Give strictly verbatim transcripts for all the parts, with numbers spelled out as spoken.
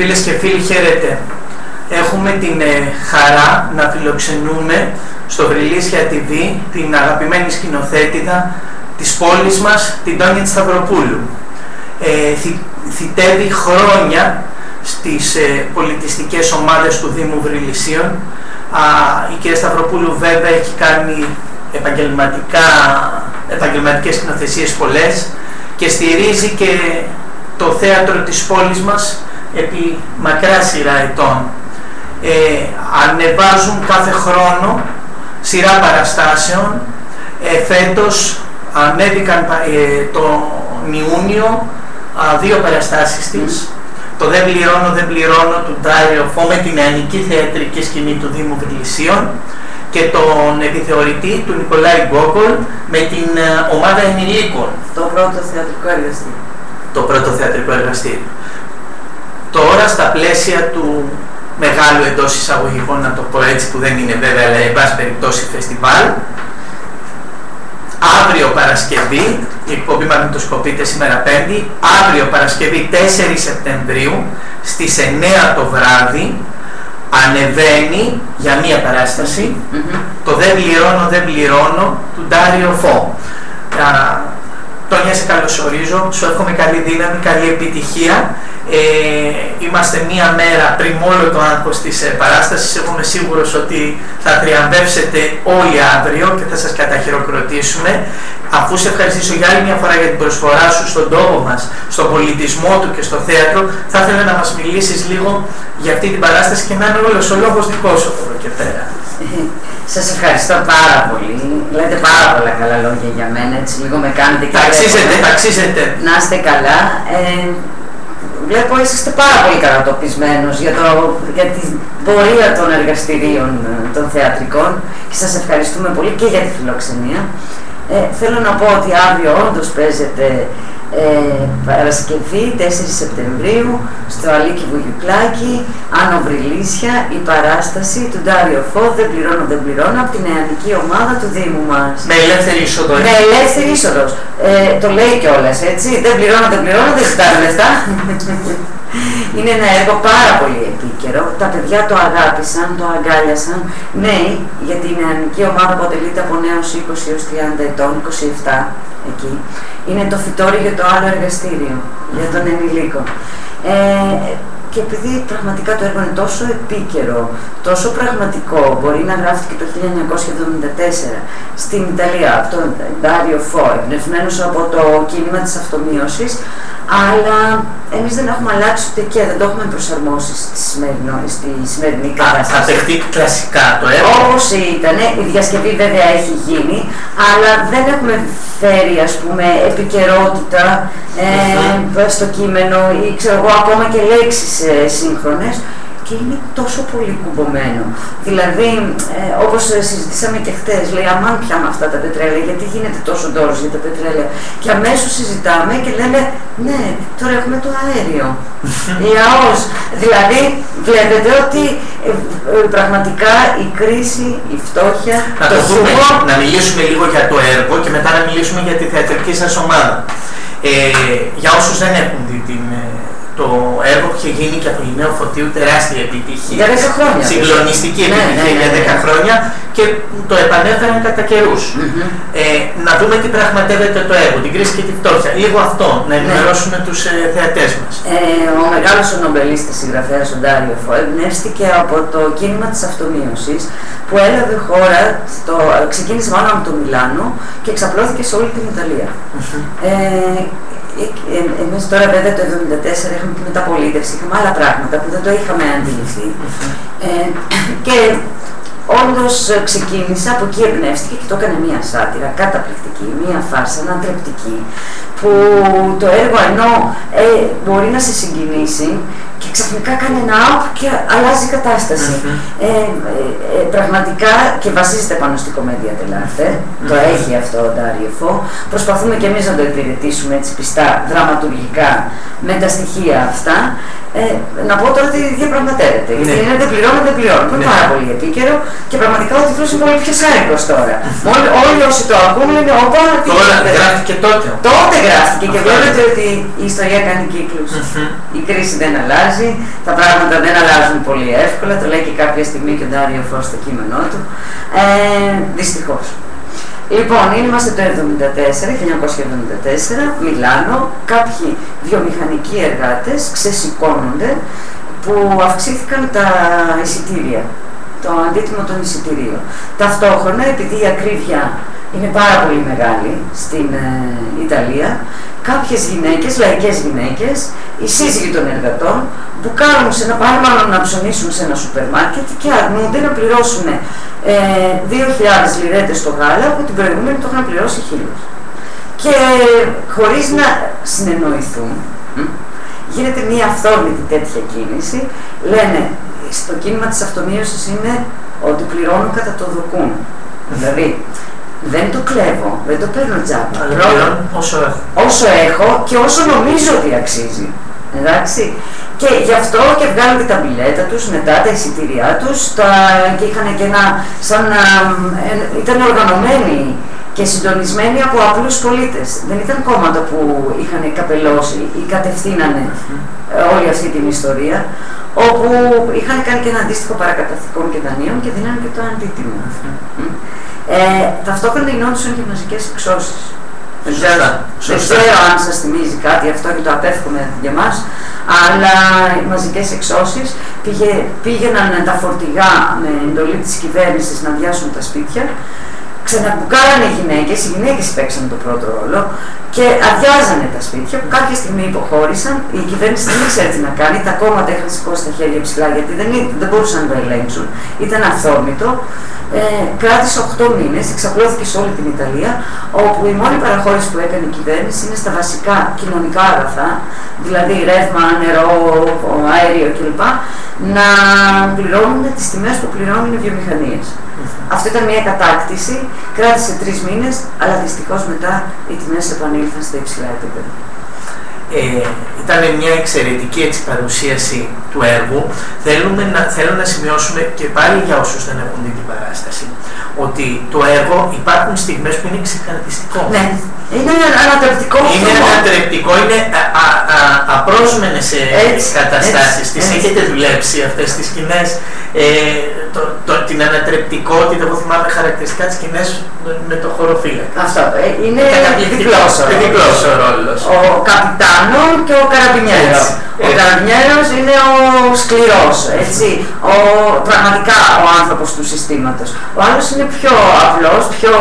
Φίλες και φίλοι, χαίρετε. Έχουμε την ε, χαρά να φιλοξενούμε στο Βρυλίσια τι βι την αγαπημένη σκηνοθέτηδα της πόλης μας, την Τόνια Σταυροπούλου. Ε, θυ, θητεύει χρόνια στις ε, πολιτιστικές ομάδες του Δήμου Βρυλισσίων. Α, η κυρία Σταυροπούλου βέβαια έχει κάνει επαγγελματικά, επαγγελματικές σκηνοθεσίες πολλές και στηρίζει και το θέατρο της πόλης μας επί μακρά σειρά ετών. Ε, ανεβάζουν κάθε χρόνο σειρά παραστάσεων. Ε, φέτος ανέβηκαν ε, τον Ιούνιο α, δύο παραστάσεις της. Το «Δεν πληρώνω, δεν πληρώνω» του Ντάριο Φω με την νεανική θεατρική σκηνή του Δήμου Βρυλισσίων και τον επιθεωρητή του Νικολάη Γκόγκολ με την ε, ομάδα ενηλίκων. Το πρώτο θεατρικό εργαστήριο. Το πρώτο θεατρικό εργαστήριο. Τώρα στα πλαίσια του μεγάλου εντός εισαγωγικών, να το πω έτσι, που δεν είναι βέβαια, αλλά εν πάση περιπτώσει φεστιβάλ, αύριο Παρασκευή, η εκπομπή μαγνητοσκοπείται σήμερα Πέμπτη, αύριο Παρασκευή τέσσερις Σεπτεμβρίου στις εννιά το βράδυ ανεβαίνει για μία παράσταση mm-hmm. το «Δεν πληρώνω, δεν πληρώνω» του Ντάριο Φω. Τόνια, σε καλωσορίζω, σου εύχομαι καλή δύναμη, καλή επιτυχία. Ε, είμαστε μία μέρα πριν όλο το άγχος της ε, παράστασης. Εγώ είμαι σίγουρος ότι θα τριαμβεύσετε όλοι αύριο και θα σας καταχειροκροτήσουμε. Αφού σε ευχαριστήσω για άλλη μια φορά για την προσφορά σου στον τόπο μας, στον πολιτισμό του και στο θέατρο, θα ήθελα να μας μιλήσεις λίγο για αυτή την παράσταση και να είναι όλος ο λόγος δικός σου από εδώ και πέρα. Σας ευχαριστώ πάρα πολύ. Λέτε πάρα πολλά καλά λόγια για μένα, έτσι λίγο με κάνετε και ταξίζετε, ταξίζετε. Να είστε καλά. Ε, βλέπω είσαστε πάρα πολύ κατατοπισμένος για, το, για την πορεία των εργαστηρίων των θεατρικών και σας ευχαριστούμε πολύ και για τη φιλοξενία. Ε, θέλω να πω ότι αύριο όντως παίζεται ε, Παρασκευή τέσσερις Σεπτεμβρίου στο Αλίκη Βουγιουκλάκη, Άνω Βρυλίσια, η παράσταση του Ντάριο Φω «Δεν πληρώνω, δεν πληρώνω» από την νεανική ομάδα του Δήμου μας. Με ελεύθερη είσοδο. Με ελεύθερη είσοδο. Ε, το λέει κιόλας, έτσι. Δεν πληρώνω, δεν πληρώνω, δεν ζητάνε λεφτά. Είναι ένα έργο πάρα πολύ επίκαιρο. Τα παιδιά το αγάπησαν, το αγκάλιασαν. Νέοι, γιατί η νεανική ομάδα αποτελείται από νέους είκοσι έως τριάντα ετών, είκοσι επτά εκεί. Είναι το φυτόρι για το άλλο εργαστήριο, για τον ενηλίκο. Ε, και επειδή πραγματικά το έργο είναι τόσο επίκαιρο, τόσο πραγματικό, μπορεί να γράφτηκε το χίλια εννιακόσια εβδομήντα τέσσερα στην Ιταλία από τον Ντάριο Φω, εμπνευσμένος από το κίνημα της αυτομείωσης, αλλά εμείς δεν έχουμε αλλάξει ούτε και δεν το έχουμε προσαρμόσει στη σημερινή, στη σημερινή κατάσταση. Θα παιχτεί κλασικά το έργο. Όπως ήταν, η διασκευή βέβαια έχει γίνει, αλλά δεν έχουμε φέρει, ας πούμε, επικαιρότητα ε, mm-hmm. στο κείμενο ή ξέρω εγώ ακόμα και λέξεις ε, σύγχρονες. Και είναι τόσο πολύ κουμπωμένο. Δηλαδή, ε, όπως συζητήσαμε και χτες, λέει αμάν πια με αυτά τα πετρέλαια, γιατί γίνεται τόσο ντόρος για τα πετρέλαια. Και αμέσως συζητάμε και λέμε, ναι, τώρα έχουμε το αέριο. Λαός. Δηλαδή, βλέπετε ότι ε, ε, πραγματικά η κρίση, η φτώχεια, να το δούμε, να μιλήσουμε λίγο για το έργο και μετά να μιλήσουμε για τη θεατρική σας ομάδα. Ε, για όσους δεν έχουν δει την... Το έργο είχε γίνει και από Λινέο Φωτίου τεράστια επιτυχία. Για δέκα χρόνια. Συγκλονιστική ναι, επιτυχία ναι, ναι, για δέκα ναι. χρόνια και το επανέφεραν κατά καιρούς. Mm-hmm. ε, να δούμε τι πραγματεύεται το έργο, την κρίση και τη φτώχεια. Λίγο αυτό, να ενημερώσουμε ναι. τους ε, θεατές μας. Ε, ο μεγάλος ο νομπελίστης συγγραφέας ο Ντάριο Φω εμπνεύστηκε από το κίνημα της αυτομείωσης που έλαβε χώρα, το, ξεκίνησε μάλλον από το Μιλάνο και εξαπλώθηκε σε όλη την Ιταλία. Mm-hmm. ε, Ε, εμείς τώρα βέβαια το εβδομήντα τέσσερα είχαμε τη μεταπολίτευση, είχαμε άλλα πράγματα που δεν το είχαμε αντιληφθεί. Ε, και όντως ξεκίνησα, από εκεί εμπνεύστηκε και το έκανε μία σάτυρα καταπληκτική, μία φάρσα ανατρεπτική, που το έργο ενώ ε, μπορεί να σε συγκινήσει και ξαφνικά κάνει ένα up και αλλάζει η κατάσταση. Mm-hmm. ε, ε, ε, πραγματικά και βασίζεται πάνω στη κομμέντια τελάρτε, mm-hmm. το έχει αυτό ο Ντάριο Φω. Προσπαθούμε και εμείς να το υπηρετήσουμε έτσι πιστά, δραματουργικά, με τα στοιχεία αυτά. Ε, να πω τώρα ότι διαπραγματεύεται. Ναι. Γιατί είναι δεν πληρώνω, δεν πληρώνω. Είναι ναι. πάρα πολύ επίκαιρο και πραγματικά ο τίτλος είναι πολύ πιο σάρικος τώρα. Όλοι, όλοι όσοι το ακούν λένε όπα. Τώρα γράφτηκε τότε. Τότε γράφτηκε και βλέπετε ότι η ιστορία κάνει κύκλους. Mm-hmm. Η κρίση δεν αλλάζει. αλλάζει, τα πράγματα δεν αλλάζουν πολύ εύκολα, το λέει και κάποια στιγμή και ο Ντάριο Φω στο κείμενό του. Ε, δυστυχώς. Λοιπόν, είμαστε το χίλια εννιακόσια εβδομήντα τέσσερα, Μιλάνο, κάποιοι βιομηχανικοί εργάτες ξεσηκώνονται που αυξήθηκαν τα εισιτήρια, το αντίτιμο των εισιτηρίων. Ταυτόχρονα, επειδή η ακρίβεια είναι πάρα πολύ μεγάλη στην ε, Ιταλία, κάποιες γυναίκες, λαϊκές γυναίκες, οι σύζυγοι των εργατών, μπουκάρουν σε να πάνε μάλλον να ψωνίσουν σε ένα σούπερ μάρκετ και αρνούνται να πληρώσουν ε, δύο χιλιάδες λιρέτες στο γάλα που την προηγούμενη το είχαν πληρώσει χίλιους. Και χωρίς να συνεννοηθούν, γίνεται μια αυθόρμητη τέτοια κίνηση, λένε στο κίνημα της αυτομείωσης είναι ότι πληρώνουν κατά το δοκούν. Δηλαδή, δεν το κλέβω, δεν το παίρνω τζάμπα. Πληρώνω όσο έχω. Όσο έχω και όσο νομίζω ότι αξίζει. Εντάξει. Και γι' αυτό και βγάλουν και τα μπιλέτα τους, μετά τα εισιτήριά τους, τα... και είχαν και ένα, σαν να ε, ήταν οργανωμένοι και συντονισμένοι από απλούς πολίτες. Δεν ήταν κόμματα που είχαν καπελώσει ή κατευθύνανε ε, όλη αυτή την ιστορία, όπου είχαν κάνει και ένα αντίστοιχο παρακαταθήκων και δανείων και δίνανε και το αντίτιμο. Ε, ταυτόχρονα γινόντουσαν και μαζικές εξώσεις. Δεν ξέρω, δεν ξέρω αν σας θυμίζει κάτι αυτό και το απέφχομαι για μας, αλλά οι μαζικές εξώσεις πήγε, πήγαιναν τα φορτηγά με εντολή της κυβέρνησης να διάσουν τα σπίτια, ξαναμπουκάρανε οι γυναίκες, οι γυναίκες παίξαν το πρώτο ρόλο και αδειάζανε τα σπίτια που κάποια στιγμή υποχώρησαν, η κυβέρνηση δεν ήξερε τι να κάνει, τα κόμματα είχαν σηκώσει τα χέρια ψηλά γιατί δεν, δεν μπορούσαν να το ελέγξουν, ήταν αυθόρμητο. Ε, κράτησε οκτώ μήνες, εξαπλώθηκε σε όλη την Ιταλία, όπου η μόνη παραχώρηση που έκανε η κυβέρνηση είναι στα βασικά κοινωνικά αγαθά, δηλαδή ρεύμα, νερό, αέριο κλπ, να πληρώνουν τις τιμές που πληρώνουν οι βιομηχανίες. Mm-hmm. Αυτό ήταν μια κατάκτηση, κράτησε τρεις μήνες, αλλά δυστυχώς μετά οι τιμές επανήλθαν στα υψηλά επίπεδα. Ε, ήταν μια εξαιρετική έτσι, παρουσίαση του έργου. Θέλουμε να, θέλω να σημειώσουμε και πάλι για όσους δεν έχουν δει την παράσταση ότι το έργο υπάρχουν στιγμές που είναι ξεκαρδιστικό. Ναι, είναι ανατρεπτικό. Είναι ανατρεπτικό, είναι α, α, α, απρόσμενες έτσι, καταστάσεις. Έτσι, τις έτσι. Έχετε δουλέψει αυτές τις σκηνές. Ε, το, το, την ανατρεπτικότητα, εγώ θυμάμαι χαρακτηριστικά τις σκηνές με το χωροφύλακα. Αυτό, ε, είναι διπλός ο ρόλος. Ο Καπιτάνο και ο Καραμπινιέρος. Ο Καραμπινιέρος είναι ο σκληρός, έτσι, ο, πραγματικά ο άνθρωπος του συστήματος. Ο άλλος είναι πιο απλός, πιο,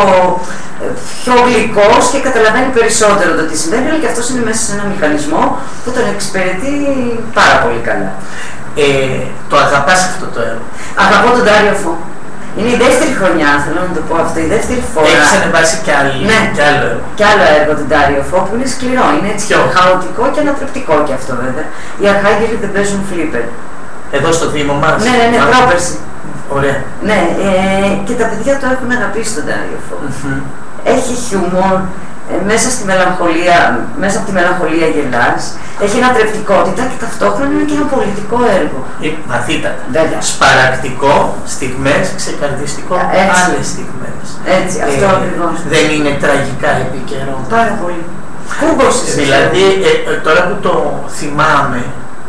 πιο γλυκός και καταλαβαίνει περισσότερο το τι συμβαίνει, αλλά και αυτός είναι μέσα σε ένα μηχανισμό που τον εξυπηρετεί πάρα πολύ καλά. Ε, το αγαπάς αυτό το έργο? Αγαπώ τον Ντάριο Φω. Είναι η δεύτερη χρονιά, θέλω να το πω αυτό, η δεύτερη φορά. Έχεις ανεβάσει κι, άλλη, ναι, κι άλλο έργο. Κι άλλο έργο του Ντάριο Φω που είναι σκληρό, είναι έτσι Ποιο? Χαοτικό και ανατρεπτικό κι αυτό βέβαια. Οι Αρχάγγελοι δεν παίζουν φλίπερ. Εδώ στο Δήμο μας? Ναι, ναι, ναι, πρόπερση. Ωραία. Ναι, ε, και τα παιδιά το έχουν αγαπήσει τον Ντάριο Φω. Mm-hmm. Έχει χιούμορ, ε, μέσα στη μελαγχολία, μέσα από τη μελαγχολία γελάς, έχει ανατρεπτικότητα και ταυτόχρονα είναι και ένα πολιτικό έργο. Βαθύτατα. Βέβαια. Σπαρακτικό, στιγμές, ξεκαρδιστικό, άλλες στιγμές. Έτσι, αυτό ε, ακριβώς. Δεν είναι τραγικά επίκαιρο? Πάρα πολύ. Κούμποσες. Δηλαδή, ε, ε, τώρα που το θυμάμαι,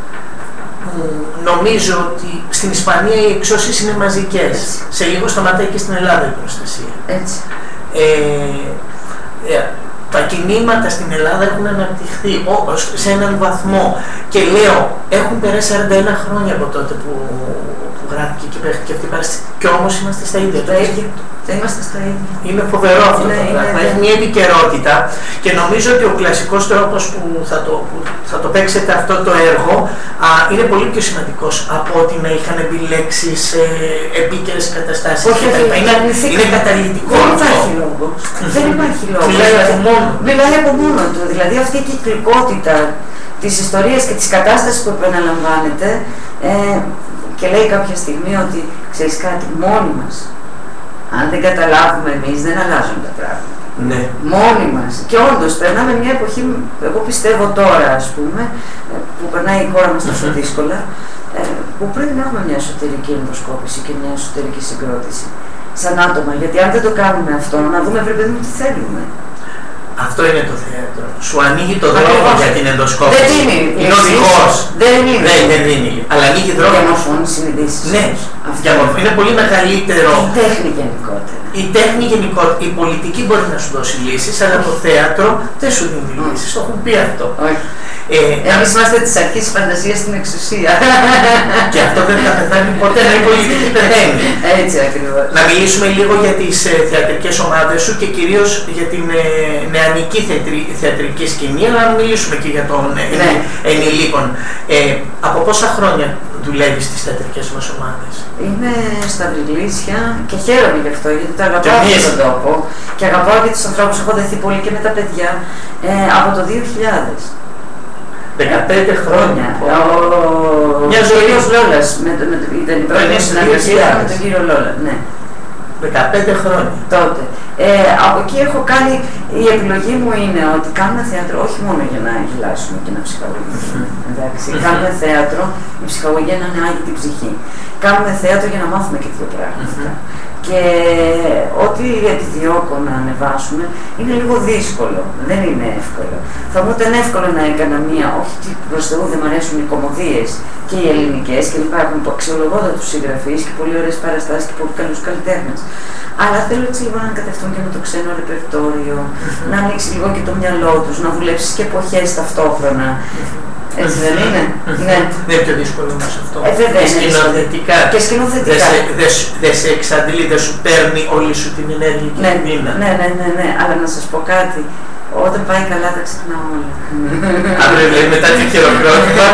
νομίζω ότι στην Ισπανία οι εξώσεις είναι μαζικές. Έτσι. Σε λίγο σταματάει και στην Ελλάδα η προστασία. Έτσι. Ε, ε, τα κινήματα στην Ελλάδα έχουν αναπτυχθεί σε έναν βαθμό και λέω, έχουν περάσει σαράντα ένα χρόνια από τότε που, που γράφηκε και παίχτηκε αυτή η παράσταση και όμως είμαστε στα ίδια. Τα ίδια. Δεν είμαστε στα ίδια. Είναι φοβερό αυτό ναι, το πράγμα. Ναι, έχει μια επικαιρότητα και νομίζω ότι ο κλασικός τρόπος που θα το, που θα το παίξετε αυτό το έργο α, είναι πολύ πιο σημαντικός από ότι να είχαν επιλέξει σε επίκαιρες καταστάσεις. Όχι, είναι, είναι, είναι καταλυτικό. Δεν υπάρχει λόγο. Δεν υπάρχει λόγο. Μιλάει από μόνο. Μιλάει από μόνο του. Δηλαδή αυτή η κυκλικότητα της ιστορίας και της κατάστασης που επαναλαμβάνεται ε, και λέει κάποια στιγμή ότι ξέρεις κάτι, μόνοι μας. Αν δεν καταλάβουμε εμείς, δεν αλλάζουν τα πράγματα. Ναι. Μόνοι μας. Και όντως, περνάμε μια εποχή, εγώ πιστεύω τώρα, ας πούμε, που περνάει η χώρα μας τόσο δύσκολα, που πρέπει να έχουμε μια εσωτερική ενδοσκόπηση και μια εσωτερική συγκρότηση. Σαν άτομα. Γιατί αν δεν το κάνουμε αυτό, να δούμε, βρε παιδί μου, τι θέλουμε. Αυτό είναι το θέατρο. Σου ανοίγει το δρόμο για την ενδοσκόπηση. Δεν δίνει. Είναι οδηγός. Δεν δίνει. Δεν, δεν δίνει. Αλλά ανοίγει δρόμο. Διαμορφώνει συνειδήσεις. Ναι, διαμορφώνει. Είναι πολύ μεγαλύτερο. Η τέχνη γενικότερα. Η τέχνη γενικότερα. Η πολιτική μπορεί να σου δώσει λύσεις, αλλά το θέατρο δεν σου δίνει λύσεις. Το έχουν πει αυτό. Ε, Εμείς είμαστε της αρχής της φαντασίας στην εξουσία. Και αυτό δεν θα πεθάνει ποτέ, να η πολιτική πεθαίνει. Έτσι ακριβώς. Να μιλήσουμε λίγο για τις ε, θεατρικές ομάδες σου και κυρίως για την ε, νεανική θεατρι, θεατρική σκηνή, αλλά να μιλήσουμε και για τον ε, ναι. ενηλίκων. Ε, από πόσα χρόνια δουλεύεις στις θεατρικές μας ομάδες? Είμαι στα Βρυλίσια και χαίρομαι γι' αυτό, γιατί το αγαπάω αυτόν τον τόπο και αγαπάω και τους ανθρώπους, έχω δεθεί πολύ και με τα παιδιά ε, από το δύο χιλιάδες. δεκαπέντε χρόνια. Ο κύριος Λόλας, ήταν η πρώτη συναντησία με τον κύριο Λόλα, ναι. δεκαπέντε χρόνια. Τότε. Ε, από εκεί έχω κάνει, η επιλογή μου είναι ότι κάνουμε θέατρο όχι μόνο για να γελάσουμε και να ψυχαγωγήσουμε. Εντάξει, κάνουμε θέατρο, η ψυχαγωγία να είναι άγιη την ψυχή. Κάνουμε θέατρο για να μάθουμε και δύο πράγματα. Και ό,τι επιδιώκω να ανεβάσουμε είναι λίγο δύσκολο, δεν είναι εύκολο. Θα μου ήταν εύκολο να έκανα μία, όχι προς Θεού δεν μου αρέσουν οι κωμωδίες και οι ελληνικές και λοιπά, έχουν αξιολογότατους συγγραφείς και πολύ ωραίες παραστάσεις και πολύ καλούς καλλιτέχνες. Αλλά θέλω έτσι λίγο να ανακατευτούν και με το ξένο ρεπερτόριο, να ανοίξει λίγο και το μυαλό τους, να δουλέψεις και εποχές ταυτόχρονα. Έτσι δεν είναι? Ναι. Δεν είναι πιο δύσκολο όμως αυτό. Ε, βέβαια, και σκηνοθετικά. Και σκηνοθετικά. Δεν σε, δε, δε σε εξαντλεί, δεν σου παίρνει όλη σου την ενέργεια και ναι, την πείνα. Ναι, ναι, ναι, ναι, αλλά να σας πω κάτι. Όταν πάει καλά τα ξεχνάω όλα. Αύριο δηλαδή μετά το χειροκρότημα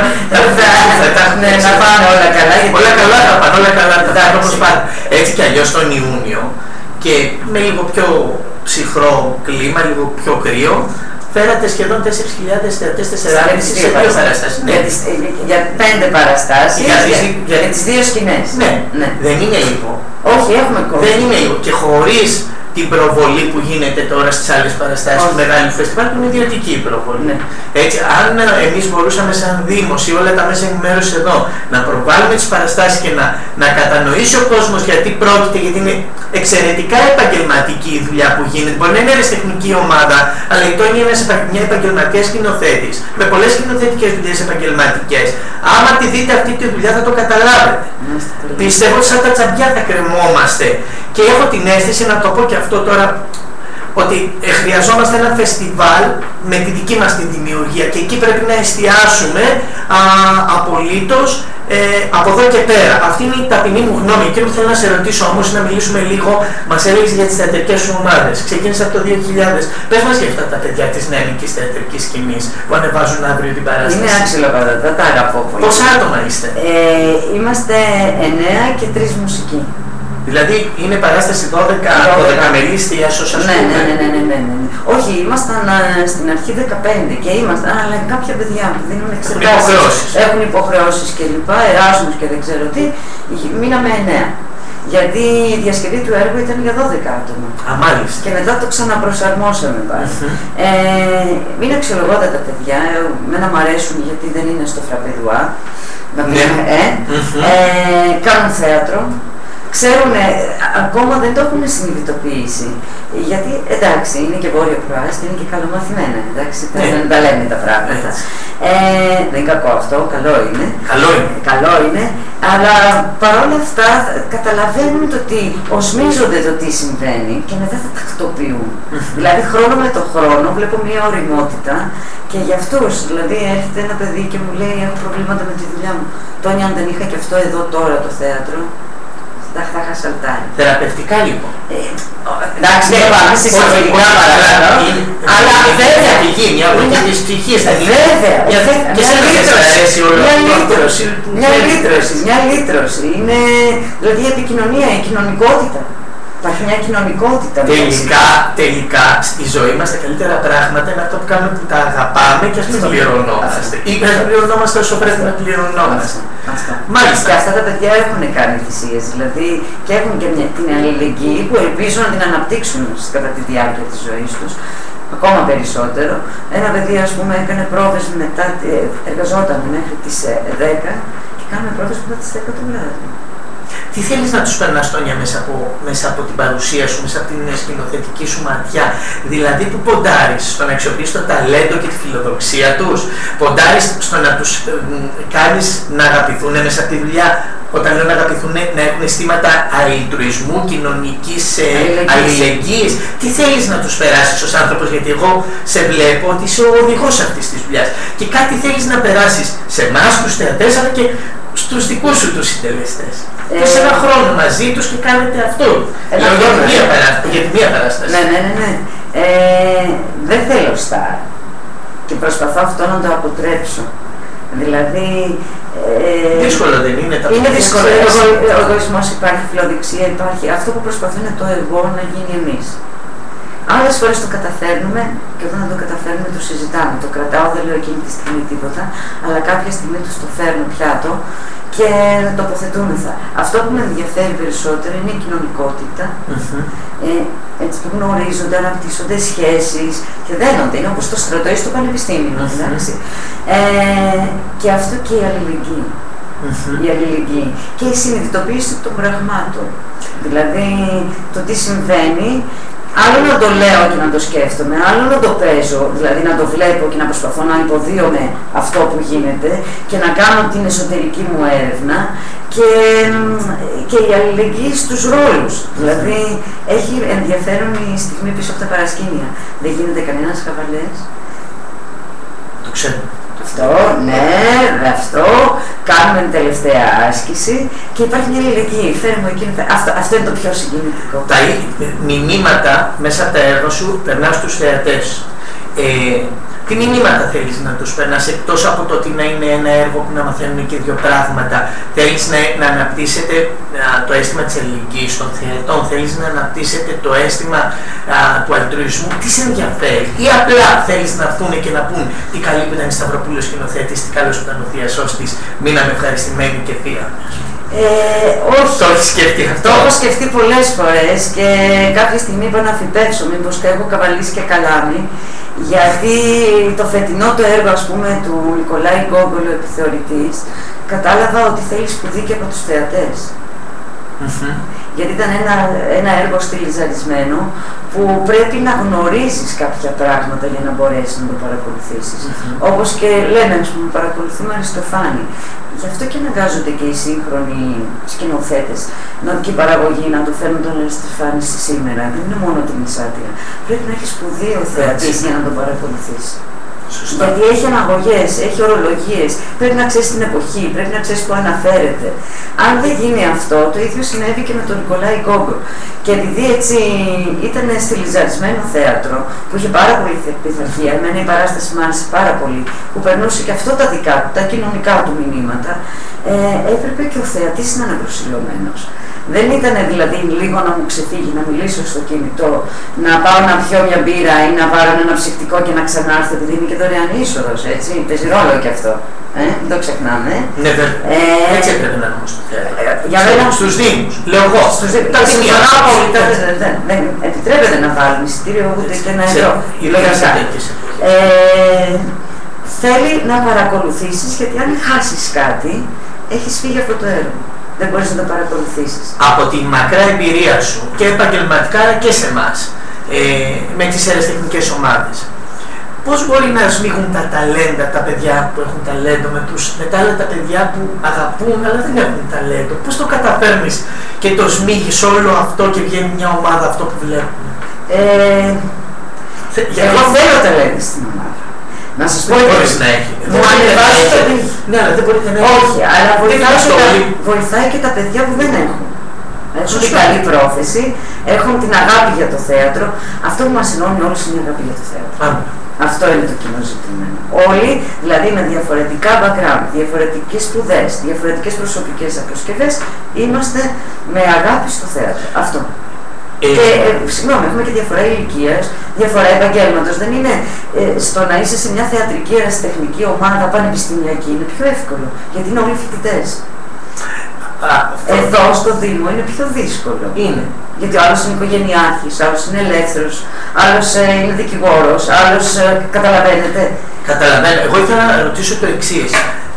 θα τα έχουμε. Ναι, να πάνε όλα καλά. Όλα καλά θα πάνε, όλα καλά θα πάνε όπως πάνε. Έτσι κι αλλιώς τον Ιούνιο και με λίγο πιο ψυχρό κλίμα, λίγο πιο κρύο, φέρατε σχεδόν τέσσερις χιλιάδες θεατές, τεσσεράμισι σε δύο παραστάσεις. Για, τις, για πέντε παραστάσεις, για, για, για, για τις δύο σκηνές. Ναι, ναι. Δεν είναι λίγο. Όχι, έχουμε κόσμο. Δεν είναι λίγο. Και χωρίς την προβολή που γίνεται τώρα στις άλλες παραστάσεις του Μεγάλου Φεστιβάλ, που είναι ιδιωτική η προβολή. Ναι. Έτσι, αν εμείς μπορούσαμε σαν Δήμος ή όλα τα μέσα ενημέρωσης εδώ να προβάλλουμε τις παραστάσεις και να, να κατανοήσει ο κόσμος γιατί πρόκειται, γιατί είναι εξαιρετικά επαγγελματική η δουλειά που γίνεται. Μπορεί να είναι αεραστεχνική ομάδα, αλλά η Τόνια είναι μια επαγγελματία σκηνοθέτης, με πολλές σκηνοθετικές δουλειές επαγγελματικές. Άμα τη δείτε αυτή τη δουλειά θα το καταλάβετε. Mm. Πιστεύω ότι σαν τα τσαμπιά θα κρεμόμαστε. Και έχω την αίσθηση, να το πω και αυτό τώρα, ότι ε, χρειαζόμαστε ένα φεστιβάλ με τη δική μας την δημιουργία και εκεί πρέπει να εστιάσουμε α, απολύτως ε, από εδώ και πέρα. Αυτή είναι η ταπεινή μου γνώμη. Και που θέλω να σε ρωτήσω όμως, να μιλήσουμε λίγο, μας έλεγες για τις θεατρικές σου ομάδες. Ξεκίνησε από το δύο χιλιάδες. Πες μας για αυτά τα παιδιά της νεανικής θεατρικής σκηνής που ανεβάζουν αύριο την παράσταση. Είναι αξιολογότατα, τα αγαπώ πολύ. Πόσα άτομα είστε? Ε, είμαστε εννέα και τρεις μουσικοί. Δηλαδή είναι παράσταση δώδεκα μελίστια, όσο σας ναι, πούμε. Ναι, ναι, ναι, ναι, ναι. Όχι, ήμασταν α, στην αρχή δεκαπέντε και ήμασταν, αλλά κάποια παιδιά που δίνουν εξετάσεις, έχουν υποχρεώσεις και λοιπά, εράσμους και δεν ξέρω τι, μείναμε εννέα. Γιατί η διασκευή του έργου ήταν για δώδεκα άτομα. Α, μάλιστα. Και μετά το ξαναπροσαρμόσαμε πάλι. Mm-hmm. ε, είναι αξιολογότατα παιδιά, εμένα μου αρέσουν γιατί δεν είναι στο φραπεδουά. Ναι. Ε, mm-hmm. ε, κάνουν θέατρο. Ξέρουν, ακόμα δεν το έχουν συνειδητοποιήσει, γιατί εντάξει είναι και βόρειο προάστη, είναι και καλομαθημένα, εντάξει, ναι. Δεν τα λένε τα πράγματα. Ε, δεν είναι κακό αυτό, καλό είναι. Καλό είναι. Καλό είναι, αλλά παρόλα αυτά καταλαβαίνουν το τι, οσμίζονται το τι συμβαίνει και μετά θα τακτοποιούν. Δηλαδή χρόνο με το χρόνο βλέπω μια ωριμότητα και για αυτούς, δηλαδή έρχεται ένα παιδί και μου λέει έχω προβλήματα με τη δουλειά μου. Τόνια, αν δεν είχα και αυτό εδώ τώρα το θέατρο, θα είχα σαλτάρει. Θεραπευτικά λοιπόν. Ε, εντάξει, δεν πάμε σε εισαγωγικά παρακαλώ. Αλλά βέβαια. Μια βοήθεια της ψυχής. Βέβαια. Και σε μια λύτρωση. Μια λύτρωση. Είναι δηλαδή η επικοινωνία, η κοινωνικότητα. Υπάρχει μια κοινωνικότητα. Τελικά, τελικά στη ζωή μας τα καλύτερα πράγματα είναι αυτό που κάνουμε που τα αγαπάμε και ας μην πληρωνόμαστε. Ή να πληρωνόμαστε όσο πρέπει να πληρωνόμαστε. Μάλιστα. Και αυτά τα παιδιά έχουν κάνει θυσίες, δηλαδή και έχουν και μια, την αλληλεγγύη που ελπίζω να την αναπτύξουν κατά τη διάρκεια της ζωής τους. Ακόμα περισσότερο. Ένα παιδί, ας πούμε, έκανε πρόβες μετά, εργαζόταν μέχρι τις δέκα και κάνουμε πρόβες μετά τις δέκα το βράδυ. Τι Τι θέλεις να τους περνάς, Τόνια, μέσα από, μέσα από την παρουσία σου, μέσα από την σκηνοθετική σου ματιά? Δηλαδή, που ποντάρεις στο να αξιοποιείς το ταλέντο και τη φιλοδοξία τους, ποντάρεις στο να τους ε, κάνεις να αγαπηθούν μέσα από τη δουλειά. Όταν λέω να αγαπηθούν, να έχουν αισθήματα αλληλτουισμού, κοινωνικής ε, αλληλεγγύης. Τι θέλεις να τους περάσεις ως άνθρωπος? Γιατί εγώ σε βλέπω ότι είσαι ο οδηγός αυτής της δουλειάς. Και κάτι θέλεις να περάσεις σε εμάς, τους θεατές, αλλά και στους δικούς σου τους συντελεστές. Ε, σε ένα χρόνο μαζί τους και κάνετε αυτό. Ε, Λέω για τη μία παράσταση. Για τη μία παράσταση. Ναι, ναι, ναι. ναι. Ε, δεν θέλω στάρ. Και προσπαθώ αυτό να το αποτρέψω. Δηλαδή. Ε, δύσκολο δεν είναι τα Είναι δύσκολο. Ο εγωισμός υπάρχει, φιλοδεξία υπάρχει. Αυτό που προσπαθώ είναι το εγώ να γίνει εμείς. Άλλες φορές το καταφέρνουμε και όταν δεν το καταφέρνουμε το συζητάμε. Το κρατάω, δεν λέω εκείνη τη στιγμή τίποτα, αλλά κάποια στιγμή τους το φέρνω πιάτο και τοποθετούμεθα. Αυτό που με ενδιαφέρει περισσότερο είναι η κοινωνικότητα. Mm-hmm. ε, έτσι που γνωρίζονται, αναπτύσσονται σχέσεις και δένονται. Είναι όπως το στρατό ή στο πανεπιστήμιο. Mm-hmm. ε, και αυτό και η αλληλεγγύη. Mm-hmm. Η αλληλεγγύη και η συνειδητοποίηση των πραγμάτων. Δηλαδή το τι συμβαίνει. Άλλο να το λέω και να το σκέφτομαι, άλλο να το παίζω, δηλαδή να το βλέπω και να προσπαθώ να υποδίωμαι αυτό που γίνεται και να κάνω την εσωτερική μου έρευνα και, και η αλληλεγγύη στους ρόλους. Δηλαδή έχει ενδιαφέρον η στιγμή πίσω από τα παρασκήνια. Δεν γίνεται κανένας χαβαλές. Το ξέρω. Αυτό, ναι, αυτό, κάνουμε την τελευταία άσκηση και υπάρχει μια αλληλεγγύη. Φέρνουμε εκείνη, αυτό, αυτό είναι το πιο συγκινητικό. Τα μηνύματα μέσα από τα έργα σου περνάς στους θεατές. Ε, τι μηνύματα θέλεις να τους περνάς, εκτός από το ότι να είναι ένα έργο που να μαθαίνουν και δύο πράγματα? Θέλεις να, να αναπτύσσετε α, το αίσθημα της αλληλεγγύης των θεατών, θέλεις να αναπτύσσετε το αίσθημα α, του αλτρουισμού? Τι σε ενδιαφέρει? Ή απλά θέλεις να έρθουν και να πούν τι καλή που ήταν η Σταυροπούλου σκηνοθέτης, τι καλός που ήταν ο θειασός της, μείναμε ευχαριστημένοι και θεία? Ε, όχι. Το έχεις σκεφτεί αυτό? Το έχω σκεφτεί πολλές φορές και κάποια στιγμή είπα να φυτέψω, μήπως και έχω καβαλήσει και καλάμι, γιατί το φετινό το έργο, ας πούμε, του Νικολάη Γκόγκολ, ο επιθεωρητής, κατάλαβα ότι θέλει σπουδή και από τους θεατές. Mm-hmm. Γιατί ήταν ένα, ένα έργο στυλιζαρισμένο που πρέπει να γνωρίζεις κάποια πράγματα για να μπορέσεις να το παρακολουθήσεις. Mm-hmm. Όπως και λέμε, ας πούμε, παρακολουθούμε Αριστοφάνη. Γι' αυτό και αναγκάζονται και οι σύγχρονοι σκηνοθέτες και η παραγωγή να το φέρνουν τον Αριστοφάνη σήμερα. Δεν είναι μόνο την Ισάτια. Πρέπει να έχει σπουδή ο θεατής για να το παρακολουθήσει. Σωστά. Γιατί έχει αναγωγές, έχει ορολογίες, πρέπει να ξέρεις την εποχή, πρέπει να ξέρεις που αναφέρεται. Αν δεν γίνει αυτό, το ίδιο συνέβη και με τον Νικολάη Γκόγκολ. Και επειδή έτσι ήταν στυλιζαρισμένο θέατρο, που είχε πάρα πολύ πειθαρχία, εμένα η παράσταση μου άρεσε πάρα πολύ, που περνούσε και αυτό τα δικά του, τα κοινωνικά του μηνύματα, ε, έπρεπε και ο θεατής να είναι προσιλωμένος. Δεν ήταν δηλαδή λίγο να μου ξεφύγει, να μιλήσω στο κινητό, να πάω να πιω μια μπύρα ή να βάλω ένα ψυκτικό και να ξανάρθω, επειδή είναι και δωρεάν είσοδος, έτσι. Παίζει ρόλο και αυτό. Ε, δεν το ξεχνάμε. Ναι, βέβαια. Ε, έτσι έπρεπε να είναι στο θέατρο. Ε, για μένα στους Δήμους, λέω εγώ. Στους Δήμους. Τα συμφωνώ απόλυτα. Δεν επιτρέπεται να βάλουν εισιτήριο ούτε και ένα ευρώ. Θέλει να παρακολουθήσεις, γιατί αν χάσεις κάτι, έχεις φύγει από το έργο. Δεν μπορείς να το παρακολουθήσεις. Από τη μακρά εμπειρία σου και επαγγελματικά αλλά και σε εμάς, ε, με τις αεραστεχνικές ομάδες, πώς μπορεί να σμίγουν τα ταλέντα, τα παιδιά που έχουν ταλέντο με, τους, με τα άλλα τα παιδιά που αγαπούν αλλά δεν έχουν ταλέντο? Πώς το καταφέρνεις και το σμίγεις όλο αυτό και βγαίνει μια ομάδα αυτό που βλέπουμε? Ε, Θε, εγώ θέλω ταλέντο στην ομάδα. Να σας πω, μπορείς να έχει. Μου ανεβάζει το παιδί. Ναι, αλλά δεν μπορεί να έχει. Όχι, αλλά βοηθάει και, τα, βοηθάει και τα παιδιά που δεν έχουν. Έχουν την καλή πρόθεση, έχουν την αγάπη για το θέατρο. Αυτό που μας ενώνει όλους είναι η αγάπη για το θέατρο. Άρα. Αυτό είναι το κοινό ζητούμενο. Όλοι, δηλαδή με διαφορετικά background, διαφορετικές σπουδές, διαφορετικές προσωπικές αποσκευές, είμαστε με αγάπη στο θέατρο. Αυτό. Ε, και, ε, συγγνώμη, έχουμε και διαφορά ηλικίας, διαφορά επαγγέλματος. Δεν είναι ε, στο να είσαι σε μια θεατρική ερασιτεχνική ομάδα πανεπιστημιακή, είναι πιο εύκολο, γιατί είναι όλοι φοιτητές. Εδώ στο Δήμο είναι πιο δύσκολο. Είναι. Γιατί ο άλλος είναι οικογενειάρχης, άλλος είναι ελεύθερος, άλλος ε, είναι δικηγόρος, άλλος ε, καταλαβαίνετε. Καταλαβαίνω. Εγώ ήθελα να ρωτήσω το εξής.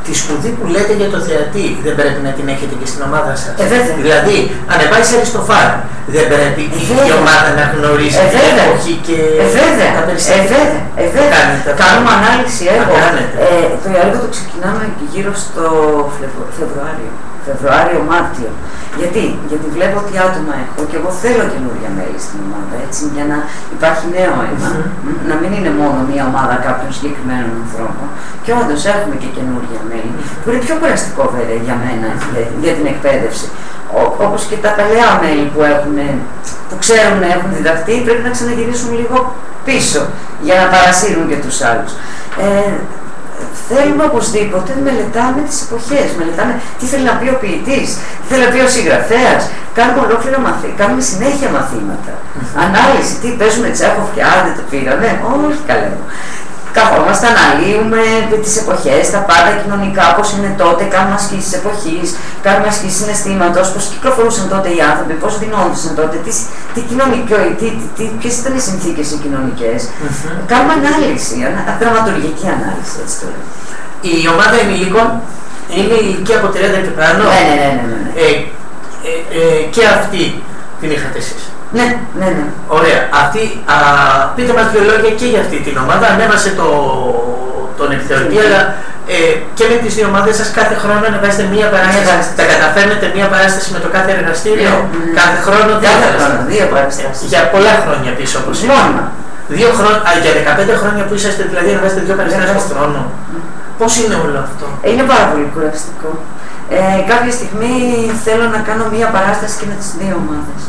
τη σπουδή που λέτε για το θεατή δεν πρέπει να την έχετε και στην ομάδα σας? Ε, δηλαδή, αν πάει σε Αριστοφάνη, δεν πρέπει ε, η ομάδα να γνωρίζει ε, την εποχή και ε, τα περιστατικά? Ε, βέβαια. Κάνουμε ανάλυση έργο. Ε, το έργο το ξεκινάμε γύρω στο Φεβρουάριο. Φεβρουάριο-Μάρτιο. Γιατί? Γιατί βλέπω τι άτομα έχω και εγώ θέλω καινούργια μέλη στην ομάδα, έτσι, για να υπάρχει νέο αίμα, mm-hmm. να μην είναι μόνο μία ομάδα κάποιων συγκεκριμένων ανθρώπων. Και όντως έχουμε και καινούργια μέλη, που είναι πιο κουραστικό βέβαια για μένα, για, για την εκπαίδευση. Όπως και τα παλαιά μέλη που, έχουν, που ξέρουν να έχουν διδαχτεί, πρέπει να ξαναγυρίσουν λίγο πίσω για να παρασύρουν και τους άλλους. Ε, Θέλουμε οπωσδήποτε να μελετάμε τις εποχές, μελετάμε τι θέλει να πει ο ποιητής, τι θέλει να πει ο συγγραφέας. Κάνουμε ολόκληρα μαθήματα, κάνουμε συνέχεια μαθήματα. Mm-hmm. Ανάλυση, τι παίζουμε Τσέχοφ και άντε το πήραμε, όχι καλέ. Καθόμαστε, αναλύουμε τις εποχές, τα πάντα κοινωνικά, πώς είναι τότε, κάνουμε ασκήσεις της εποχής, κάνουμε ασκήσεις συναισθήματος, πώς κυκλοφορούσαν τότε οι άνθρωποι, πώς δεινόντουσαν τότε, τι, τι κοινωνικό, τι, τι, ποιες ήταν οι συνθήκες οι κοινωνικές. Mm-hmm. Κάνουμε ανάλυση, ανα, δραματουργική ανάλυση, έτσι το λέω. Η ομάδα ενηλίκων είναι η ηλικία από τριάντα και πάνω. Ναι, ναι, ναι, ναι, ναι. Ε, ε, ε, και αυτή την είχατε εσείς? Ναι, ναι, ναι. Ωραία. Αυτή, α, πείτε μας δύο λόγια και για αυτή την ομάδα. Ανέβασε το, τον επιθεωρητή, mm-hmm. αλλά ε, και με τις δύο ομάδες σας κάθε χρόνο ανεβάζετε μία παράσταση. Τα καταφέρνετε μία παράσταση με το κάθε εργαστήριο? Mm-hmm. Κάθε χρόνο δύο παραστάσεις. Δύο παραστάσεις. Για πολλά χρόνια πίσω, όπως μόνιμα. Δύο χρόνια, α, για δεκαπέντε χρόνια που είσαστε, δηλαδή ανεβάζετε δύο παραστάσεις το χρόνο. Mm-hmm. Πώς είναι όλο αυτό? Είναι πάρα πολύ κουραστικό. Ε, κάποια στιγμή θέλω να κάνω μία παράσταση και με τις δύο ομάδες.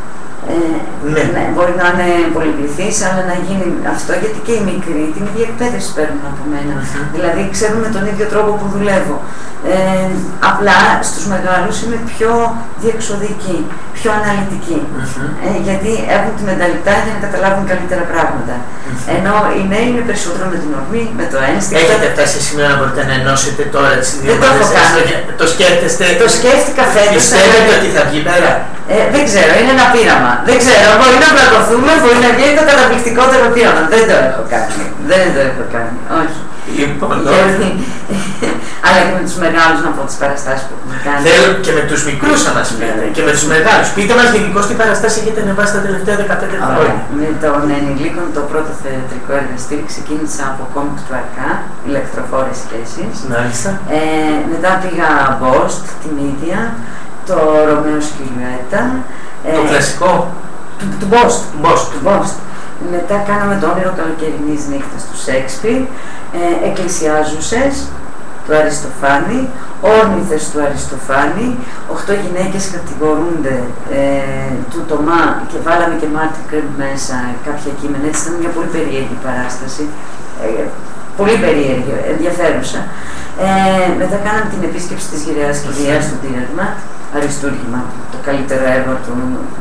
Ε, ναι. ναι, μπορεί να είναι πολυπληθής, αλλά να γίνει αυτό, γιατί και οι μικροί την ίδια εκπαίδευση παίρνουν από μένα. Mm-hmm. Δηλαδή ξέρουν με τον ίδιο τρόπο που δουλεύω. Ε, απλά στους μεγάλους είμαι πιο διεξοδική, πιο αναλυτική. Mm-hmm. Ε, γιατί έχουν τη μενταλιτά για να καταλάβουν καλύτερα πράγματα. Mm-hmm. Ενώ οι νέοι είναι περισσότερο με την ορμή, με το ένστικτο. Έχετε φτάσει σε σημείο να μπορείτε να ενώσετε τώρα τις δύο ομάδες? Το σκέφτεστε? Το σκέφτηκα φέτος. Πιστεύετε ότι θα βγει πέρα? Ε, δεν ξέρω, είναι ένα πείραμα. Δεν ξέρω, μπορεί να πλακωθούμε, μπορεί να βγει το καταπληκτικότερο πείραμα. Δεν το έχω κάνει. Δεν το έχω κάνει, όχι. Λοιπόν, γιατί, αλλά και με τους μεγάλους να πω τις παραστάσεις που έχουμε κάνει. Θέλω και με τους μικρούς να μας πείτε, και με τους μεγάλους. Πείτε μας γενικώς τι παραστάσεις έχετε ανεβάσει τα τελευταία δεκαπέντε χρόνια. Με τον ενηλίκων το πρώτο θεατρικό εργαστήρι ξεκίνησα από κόμικ του Αρκά, ηλεκτροφόρες σχέσεις. Μάλιστα. Ε, μετά πήγα Μπόστ, την ίδια, το Ρωμαίος και Ιουλιέτα. Το ε, κλασικό. Του, του Μπόστ. Μπόστ. Του Μπόστ. Μετά κάναμε το όνειρο καλοκαιρινής νύχτας του Σέξπιρ, ε, εκκλησιάζουσες του Αριστοφάνη, όρνηθες του Αριστοφάνη, οχτώ γυναίκες κατηγορούνται ε, του Τωμά και βάλαμε και Μάρτιν Κρέμπ μέσα κάποια κείμενα. Έτσι ήταν μια πολύ περίεργη παράσταση, ε, πολύ περίεργη, ενδιαφέρουσα. Ε, μετά κάναμε την επίσκεψη της γυραιάς κηδείας του Τίνερμα, αριστούργημα, το καλύτερο έργο του,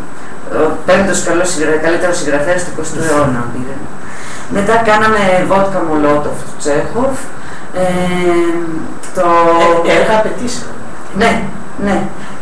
ο πέμπτος καλύτερος συγγραφέας του εικοστού αιώνα. Μετά κάναμε Βότκα Μολότοφ του Τσέχοφ. Ε, το... Ε, έργα απαιτήσεων. Ναι, ναι.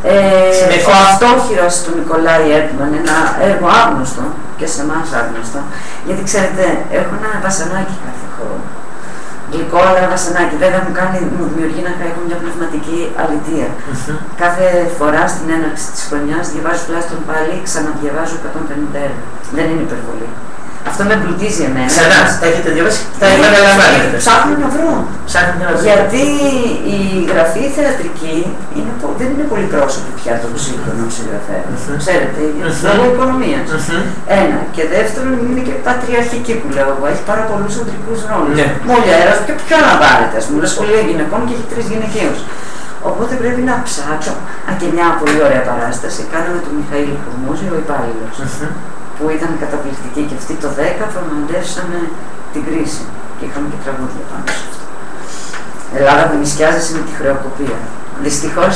Ε, ο Αυτόχειρος του Νικολάη Έρτμαν, ένα έργο άγνωστο και σε εμάς άγνωστο. Γιατί ξέρετε, έχω ένα βασανάκι κάθε χρόνο. Γλυκό, αλλά ένα βασανάκι. Βέβαια μου, κάνει, μου δημιουργεί να έχω μια πνευματική αλητεία. Mm-hmm. Κάθε φορά στην έναρξη της χρονιάς διαβάζω τουλάχιστον πάλι, ξαναδιαβάζω εκατόν πενήντα έργα. Δεν είναι υπερβολή. Αυτό με εμπλουτίζει εμένα. Ξανά, τα έχετε διαβάσει, τα επαναλαμβάνετε. Ψάχνω να βρω. Ψάχνω να βρω. Γιατί η γραφή θεατρική είναι, δεν είναι πολύ πρόσωπη πια των σύγχρονων συγγραφέων. Mm-hmm. Ξέρετε, mm-hmm. λόγω οικονομίας. Mm-hmm. Ένα. Και δεύτερον, είναι και πατριαρχική που λέω εγώ. Έχει πάρα πολλούς αντρικούς ρόλους. Yeah. Μολιέρας, και ποιο να πάρετε, ας πούμε, σχολεία γυναικών και έχει τρεις γυναικείους. Οπότε πρέπει να ψάξω. Αν και μια πολύ ωραία παράσταση, κάναμε τον Μιχαήλ Χουρμούζη, ο υπάλληλος. Mm-hmm. Που ήταν καταπληκτική και αυτή το δέκα προμαντεύσαμε την κρίση και είχαμε και τραγούδια πάνω σε αυτό. Ελλάδα που νησκιάζεσαι με τη χρεοκοπία. Δυστυχώς.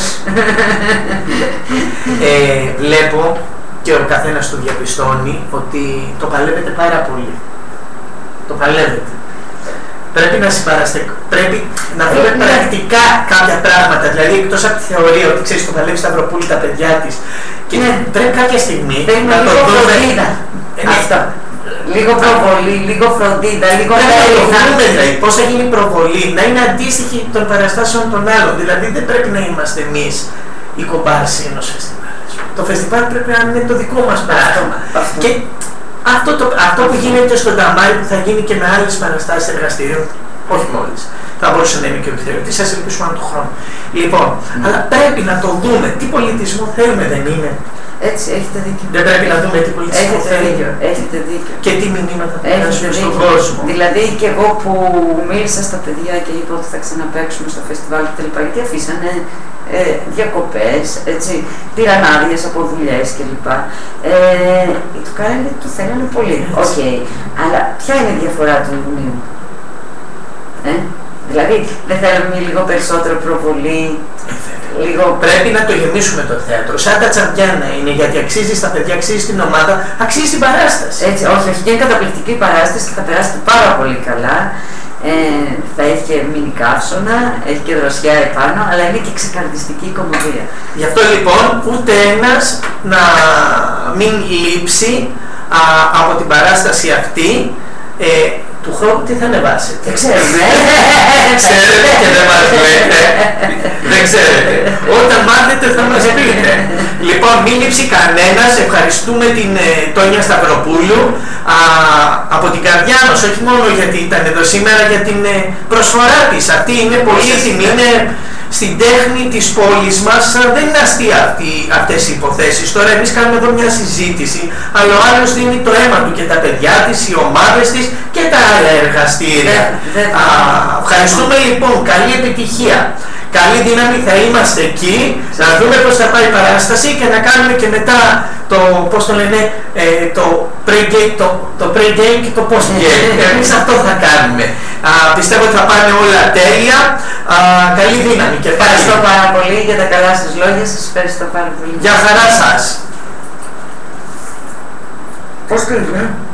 Ε, βλέπω και ο καθένας το διαπιστώνει ότι το παλεύετε πάρα πολύ. Το παλεύετε. Πρέπει να συμπαραστε... πρέπει να δούμε ε, πρακτικά ναι. κάποια πράγματα, δηλαδή εκτός από τη θεωρία ότι ξέρεις το παλεύει Σταυροπούλη τα παιδιά της και ναι. πρέπει κάποια στιγμή πρέπει να το δούμε. Ε, αυτά. Λίγο προβολή, λίγο φροντίδα, λίγο πέρασμα. Δηλαδή, πώς θα γίνει η προβολή, να είναι αντίστοιχη των παραστάσεων των άλλων. Δηλαδή, δεν πρέπει να είμαστε εμείς οι κομπάρσοι ενός φεστιβάλ. Το φεστιβάλ πρέπει να είναι το δικό μας πράγμα. Και αυτό, το, αυτό που γίνεται στο Νταμάρι, που θα γίνει και με άλλες παραστάσεις εργαστηρίων, όχι μόλις, θα μπορούσε να είναι και ο επιθεωρητής, σας ελπίσουμε από τον χρόνο. Λοιπόν, mm. αλλά πρέπει να το δούμε. Τι πολιτισμό θέλουμε, δεν είναι? Έτσι, έχετε δίκιο. Δεν πρέπει να δούμε τι πολιτισμό έχετε θέλουμε. Δίκιο, έχετε δίκιο. Και τι μηνύματα θα περάσουμε στον κόσμο. Δηλαδή, και εγώ που μίλησα στα παιδιά και είπα ότι θα ξαναπαίξουμε στο φεστιβάλ κτλ. Γιατί αφήσανε ε, διακοπές, έτσι, πήραν άδειες από δουλειές κλπ. Ε, το κάνανε γιατί το θέλανε πολύ. Οκ. Okay. Αλλά ποια είναι η διαφορά του Ιουνίου? Ε? Δηλαδή, δεν θέλουμε λίγο περισσότερο προβολή? Λίγο... Πρέπει να το γεμίσουμε το θέατρο. Σαν τα τσαμπιάνα είναι, γιατί αξίζει στα παιδιά, αξίζει στην ομάδα, αξίζει την παράσταση. Έτσι, όχι, όχι, είναι καταπληκτική παράσταση και θα περάσετε πάρα πολύ καλά. Ε, θα έχει και μίνι καύσωνα, έχει και δροσιά επάνω, αλλά είναι και ξεκαρδιστική κομμωδία. Γι' αυτό λοιπόν ούτε ένας να μην λείψει α, από την παράσταση αυτή. Ε, του χρόνου τι θα ανεβάσετε? Δεν ξέρουμε. Ξέρετε και δεν μας λέτε. Δεν ξέρετε. Όταν μάθετε θα μας πείτε. Λοιπόν, μην λείψει κανένας. Ευχαριστούμε την ε, Τόνια Σταυροπούλου α, από την καρδιά μας, όχι μόνο γιατί ήταν εδώ σήμερα, για την ε, προσφορά της. Αυτή είναι πολύ έτοιμη. Είναι στην τέχνη της πόλης μας. Δεν είναι αστεία αυτή, αυτές οι υποθέσεις. Τώρα εμείς κάνουμε εδώ μια συζήτηση, αλλά ο άλλος δίνει το αίμα του και τα παιδιά της, οι ομάδες της και τα άλλα εργαστήρια. Α, ευχαριστούμε λοιπόν, καλή επιτυχία. Καλή δύναμη, θα είμαστε εκεί, να δούμε πώς θα πάει η παράσταση και να κάνουμε και μετά το, πώς το λένε, ε, το pre-game, το, το pre-game και το post-game. Εμείς αυτό θα κάνουμε. Α, πιστεύω ότι θα πάνε όλα τέλεια. Α, καλή δύναμη και ευχαριστώ πάρα πολύ για τα καλά σας λόγια, σας ευχαριστώ πάρα πολύ. Γεια χαρά σας. Πώς κλείνουμε?